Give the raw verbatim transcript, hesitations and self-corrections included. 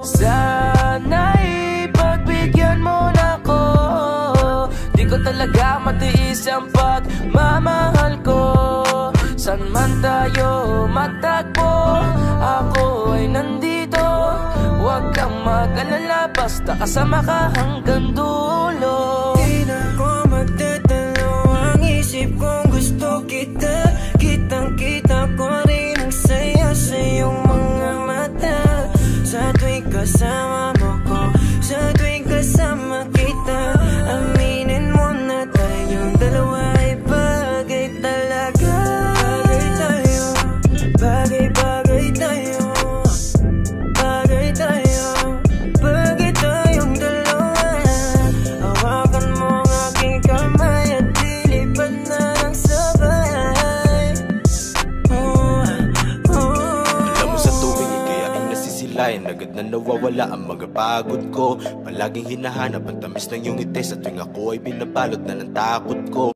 Sana'y pagbigyan mo na ko. Di ko talaga matiis ang pagmamahal ko. San man tayo matagpo, ako ay nandito. Huwag kang mag-alala, basta kasama ka hanggang dulo. Di na ko magdadalo ang isip kong gusto kita. Kitang-kita ko rin ang saya sa iyong mga mata. Sa tuwing kasama mo ko, sa tuwing kasama kita, aminin mo na tayong dalawa ay bagay talaga. Bagay tayo, bagay-bagay tayo, bagay tayo, bagay tayong dalawa. Hawakan mo ang aking kamay at lilipad na lang sabay. Oh, oh. Alam mo sa tuwing ikaya ay nasisilayan, agad na nawawala ang mga pagod ko. Palaging hinahanap ang tamis ng iyong ngiti sa tuwing ako ay binabalot na ng takot ko.